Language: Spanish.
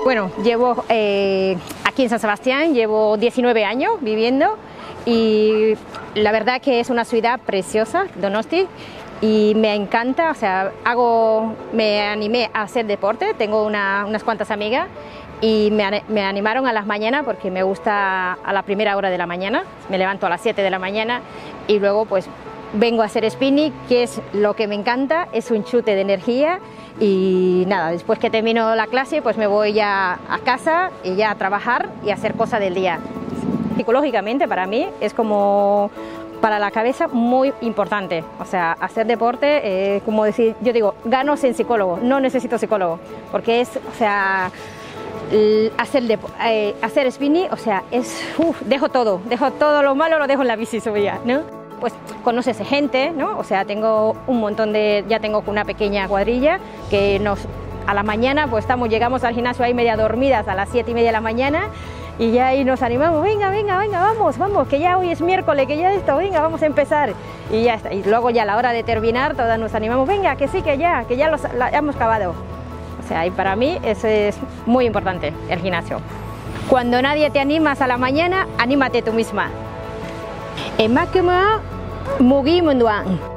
Bueno, llevo aquí en San Sebastián, llevo 19 años viviendo y la verdad que es una ciudad preciosa, Donosti, y me encanta, o sea, me animé a hacer deporte, tengo unas cuantas amigas y me animaron a las mañanas porque me gusta a la primera hora de la mañana, me levanto a las 7 de la mañana y luego pues vengo a hacer spinning, que es lo que me encanta, es un chute de energía y nada, después que termino la clase pues me voy ya a casa y ya a trabajar y a hacer cosas del día. Psicológicamente para mí es como para la cabeza muy importante, o sea, hacer deporte, como decir, yo digo, gano sin psicólogo, no necesito psicólogo, porque es, o sea, hacer spinning, o sea, dejo todo lo malo, lo dejo en la bici subida, ¿no? Pues conoces gente, ¿no? O sea, tengo un montón ya tengo una pequeña cuadrilla que a la mañana pues llegamos al gimnasio ahí media dormidas a las 7:30 de la mañana y ya ahí nos animamos, venga, vamos, que ya hoy es miércoles, que ya venga, vamos a empezar y ya está. Y luego ya a la hora de terminar todas nos animamos, venga, que sí, que ya hemos acabado. O sea, y para mí eso es muy importante, el gimnasio. Cuando nadie te animas a la mañana, anímate tú misma. Emakumea mugimenduan.